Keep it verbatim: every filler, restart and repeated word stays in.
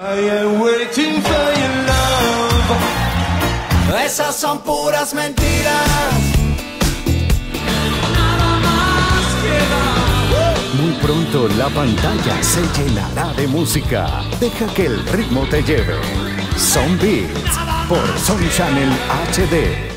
I am waiting for your love. Esas son puras mentiras. Nada más queda. Muy pronto la pantalla se llenará de música. Deja que el ritmo te lleve. Son Beats por Son Channel H D.